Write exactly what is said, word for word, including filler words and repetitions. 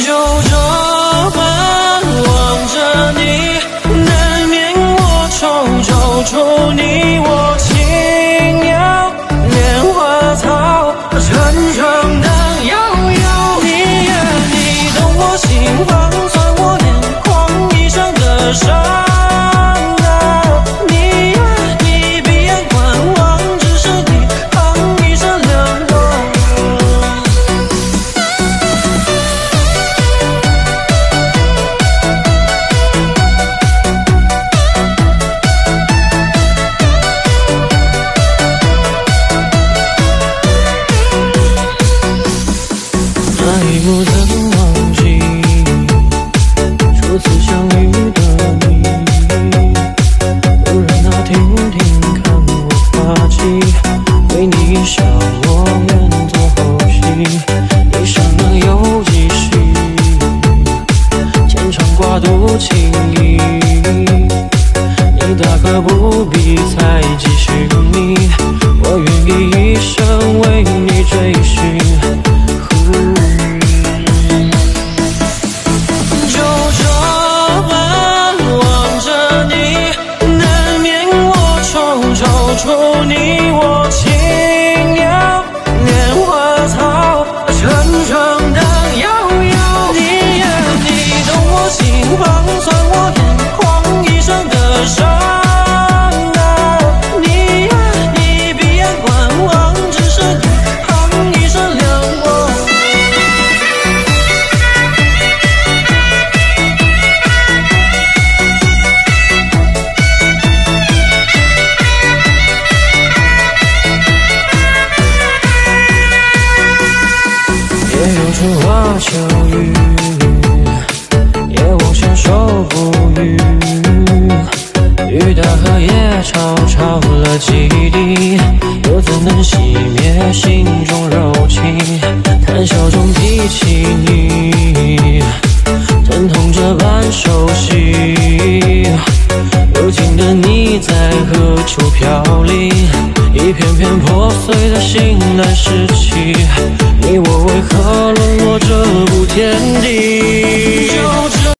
就这般望着你，难免我抽抽出你我轻摇，莲花草沉沉的摇摇。你呀，你懂我心慌，算我眼眶一生的伤。 那一幕怎忘记？初次相遇的你，不忍那听听看我发髻，为你一笑，我愿做后戏。你生能有几许？牵肠挂肚情谊，你大可不必猜忌寻觅，我愿意一生为你追寻。 出你我轻摇，莲花草沉沉的摇摇。你呀，你懂我心慌，算我眼眶一生的伤啊。你呀，你闭眼观望，只是你旁一生亮光。 也有春花秋雨，也望相守不渝。雨打荷叶吵吵了几滴，又怎能熄灭心中柔情？谈笑中提起你，疼痛这般熟悉。如今的你在何处飘零？一片片破碎的心难拾起。 你我为何沦落这步天地？